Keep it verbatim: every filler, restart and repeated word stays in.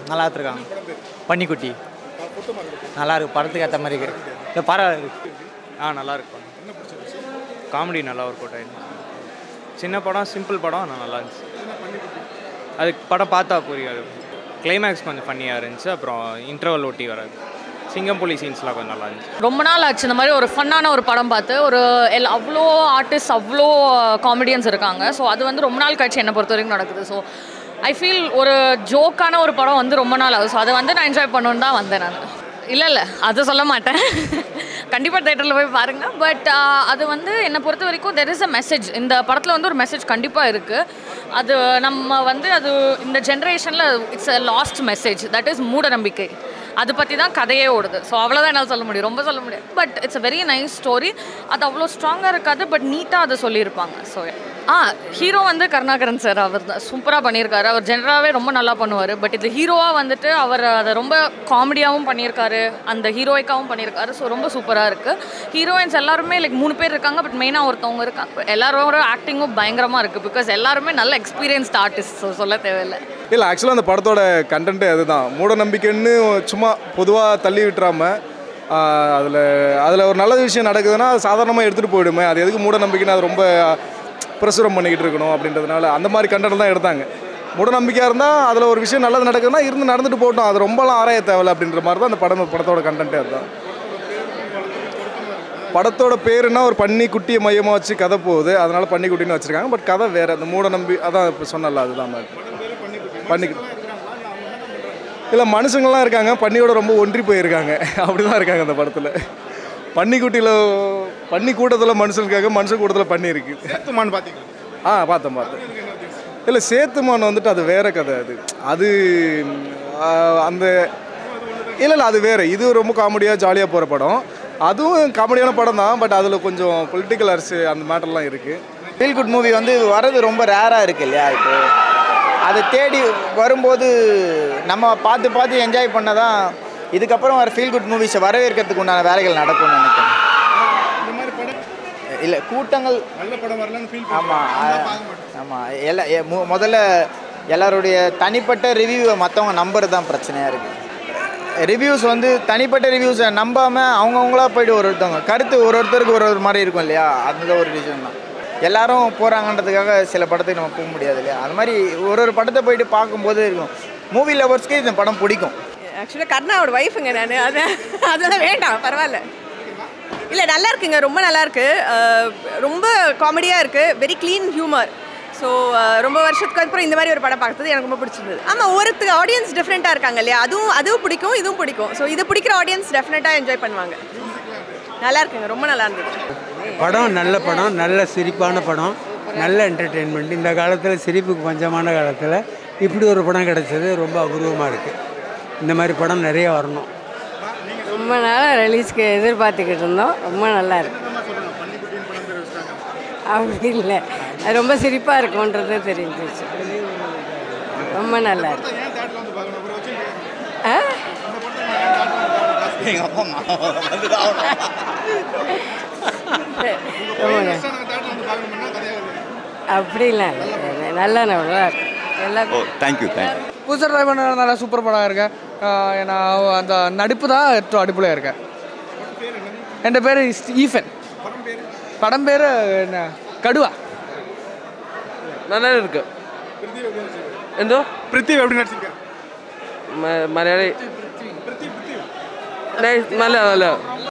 நல்லா எடுத்துருக்காங்க. பன்னிக்குட்டி நல்லா இருக்கு, படத்துக்கு ஏற்ற மாதிரி இருக்கு. இல்லை பரவாயில்ல. ஆ நல்லா இருக்கு. காமெடி நல்லா ஒர்க் அவுட் ஆகிடுச்சு. சின்ன படம், சிம்பிள் படம், ஆனால் நல்லா இருந்துச்சு. அது படம் பார்த்தா புரியாது. கிளைமேக்ஸ் கொஞ்சம் ஃபன்னியாக இருந்துச்சு. அப்புறம் இன்டர்வல் ஒட்டி வராது. சிங்கம் புலி சீன்ஸ்லாம் கொஞ்சம் நல்லா இருந்துச்சு. ரொம்ப நாள் ஆச்சு இந்த மாதிரி ஒரு ஃபன்னான ஒரு படம் பார்த்து. ஒரு எல் அவ்வளோ ஆர்டிஸ்ட், அவ்வளோ காமெடியன்ஸ் இருக்காங்க. ஸோ அது வந்து ரொம்ப நாள் கழிச்சு என்னை பொறுத்த வரைக்கும் நடக்குது. ஸோ ஐ ஃபீல் ஒரு ஜோக்கான ஒரு படம் வந்து ரொம்ப நாள் ஆகுது. ஸோ அதை வந்து நான் என்ஜாய் பண்ணணுன்னு தான் வந்தேன் நான். இல்லை இல்லை அதை சொல்ல மாட்டேன். கண்டிப்பாக தேட்டரில் போய் பாருங்கள். பட் அது வந்து என்னை பொறுத்த வரைக்கும் தெர் இஸ் அ மெசேஜ். இந்த படத்தில் வந்து ஒரு மெசேஜ் கண்டிப்பாக இருக்குது. அது நம்ம வந்து அது இந்த ஜென்ரேஷனில் it's a lost message. That is மூட நம்பிக்கை. அதை பற்றி தான் கதையே ஓடுது. ஸோ அவ்வளோதான் என்னால் சொல்ல முடியும், ரொம்ப சொல்ல முடியாது. But it's a very nice story. அது அவ்வளோ ஸ்ட்ராங்காக இருக்காது, பட் நீட்டாக அதை சொல்லியிருப்பாங்க. ஸோ ஆ ஹீரோ வந்து கருணாகரன் சார். அவர் தான் சூப்பராக பண்ணியிருக்காரு. அவர் ஜென்ரலாகவே ரொம்ப நல்லா பண்ணுவார். பட் இது ஹீரோவாக வந்துட்டு அவர் அதை ரொம்ப காமெடியாகவும் பண்ணியிருக்காரு, அந்த ஹீரோயிக்காகவும் பண்ணியிருக்காரு. ஸோ ரொம்ப சூப்பராக இருக்குது. ஹீரோயின்ஸ் எல்லாருமே லைக் மூணு பேர் இருக்காங்க, பட் மெயினாக ஒருத்தவங்க இருக்காங்க. எல்லாரோட ஆக்டிங்கும் பயங்கரமாக இருக்குது. பிகாஸ் எல்லாருமே நல்ல எக்ஸ்பீரியன்ஸ்ட் ஆர்டிஸ்ட். ஸோ சொல்ல தேவையில்லை. இல்லை ஆக்சுவலாக அந்த படத்தோட கண்டென்ட்டே அதுதான். மூட நம்பிக்கைன்னு சும்மா பொதுவாக தள்ளி விட்டுறாமல் அதில் அதில் ஒரு நல்ல விஷயம் நடக்குதுன்னா அது சாதாரணமாக எடுத்துகிட்டு போயிடுமே. அது எதுக்கு மூட நம்பிக்கைன்னு அது ரொம்ப பிரசுரம் பண்ணிக்கிட்டு இருக்கணும் அப்படின்றதுனால அந்த மாதிரி கண்டென்ட் தான் எடுத்தாங்க. மூட நம்பிக்கையாக இருந்தால் அதில் ஒரு விஷயம் நல்லது நடக்குதுன்னா இருந்து நடந்துட்டு போட்டோம், அது ரொம்பலாம் ஆராய தேவையில்லை அப்படின்ற மாதிரி தான் அந்த படம் படத்தோட கண்டென்ட்டே அதுதான். படத்தோட பேருன்னா ஒரு பன்னி குட்டியை மையமாக வச்சு கதை போகுது, அதனால் பன்னிக்குட்டின்னு வச்சுருக்காங்க. பட் கதை வேறு. அந்த மூட நம்பி அதான் இப்போ சொன்னல அதுதான் பன்னிக்குட்டி. இல்லை மனுஷங்கள்லாம் இருக்காங்க, பன்னியோட ரொம்ப ஒன்றி போயிருக்காங்க. அப்படி தான் இருக்காங்க அந்த படத்தில். பன்னிக்குட்டியில் பன்னி கூட்டத்தில் மனுஷன் இருக்காங்க, மனுஷன் கூட்டத்தில் பன்னி இருக்குது. சேத்துமான் பார்த்தீங்களா? ஆ பார்த்தேன் பார்த்தேன். இல்லை சேத்துமான் வந்துட்டு அது வேறு கதை. அது அது அந்த இல்லை இல்லை அது வேறு. இது ரொம்ப காமெடியாக ஜாலியாக போகிற படம். அதுவும் காமெடியான படம் தான். பட் அதில் கொஞ்சம் பொலிட்டிக்கல் அரசு அந்த மேட்டர்லாம் இருக்குது. ஃபீல் குட் மூவி வந்து வர்றது ரொம்ப ரேராக இருக்குது இல்லையா? இப்போ அதை தேடி வரும்போது நம்ம பார்த்து பார்த்து என்ஜாய் பண்ண தான் இதுக்கப்புறம் வர ஃபீல் குட் மூவிஸை வரவேற்கிறதுக்கு உண்டான வேலைகள் நடக்கும்னு நினைக்கிறேன். இல்லை கூட்டங்கள் நல்ல படம் வரலன்னு ஃபீல். ஆமாம் ஆமாம். எல்லா முதல்ல எல்லாருடைய தனிப்பட்ட ரிவ்யூவை மற்றவங்க நம்புறது தான் பிரச்சனையாக இருக்குது. ரிவ்யூஸ் வந்து தனிப்பட்ட ரிவ்யூஸை நம்பாமல் அவங்கவுங்களா போய்ட்டு ஒரு ஒருத்தவங்க கருத்து ஒரு ஒருத்தருக்கு ஒரு ஒரு மாதிரி இருக்கும் இல்லையா? அந்த ஒரு ரீசன் தான். எல்லாரும் போகிறாங்கன்றதுக்காக சில படத்துக்கு நம்ம போக முடியாது இல்லையா? அது மாதிரி ஒரு ஒரு படத்தை போயிட்டு பார்க்கும்போது இருக்கும். மூவி லவர்ஸ்க்கு இந்த படம் பிடிக்கும். ஆக்சுவலாக கர்ணாவோட ஒய்ஃபுங்க நான். அது அதெல்லாம் வேண்டாம், பரவாயில்ல. இல்லை நல்லா இருக்குங்க, ரொம்ப நல்லா இருக்கு. ரொம்ப காமெடியாக இருக்குது, வெரி க்ளீன் ஹியூமர். ஸோ ரொம்ப வருஷத்துக்கு அப்புறம் இந்த மாதிரி ஒரு படம் பார்க்குறது எனக்கு ரொம்ப பிடிச்சிருந்தது. ஆமாம், ஒருத்தர் ஆடியன்ஸ் டிஃப்ரெண்ட்டாக இருக்காங்க இல்லையா? அதுவும் அதுவும் பிடிக்கும், இதுவும் பிடிக்கும். ஸோ இது பிடிக்கிற ஆடியன்ஸ் டெஃபினட்டாக என்ஜாய் பண்ணுவாங்க. நல்லா இருக்குங்க, ரொம்ப நல்லா இருந்துச்சு. படம் நல்ல படம், நல்ல சிரிப்பான படம், நல்ல என்டர்டெயின்மெண்ட். இந்த காலத்தில் சிரிப்புக்கு பஞ்சமான காலத்தில் இப்படி ஒரு படம் கிடைச்சது ரொம்ப அபூர்வமாக இருக்குது. இந்த மாதிரி படம் நிறைய வரணும். ரொம்ப நாளாக ரிலீஸ்க்கு எதிர்பார்த்துக்கிட்டு இருந்தோம். ரொம்ப நல்லா இருக்கு. அப்படி இல்லை, அது ரொம்ப சிரிப்பாக இருக்கும்ன்றது தெரிஞ்சிச்சு. ரொம்ப நல்லா இருக்கு. ஆ அப்படிலாம் இல்லை, நல்லா நல்லா இருக்கு. எல்லாம் தேங்க்யூ தேங்க்யூ. புதுசாக ட்ரை பண்ண நல்லா சூப்பர் படம் இருக்கேன். நான் அந்த நடிப்பு தான் அடிப்படையாக இருக்கேன். என் பேர் ஈஃபன். படம் பேர் என்ன கடுவா. நல்லா இருக்கு. எந்தோ பிரித்திவ் எப்படி நடிச்சிருக்கேன்? மலையாளி. நல்ல நல்ல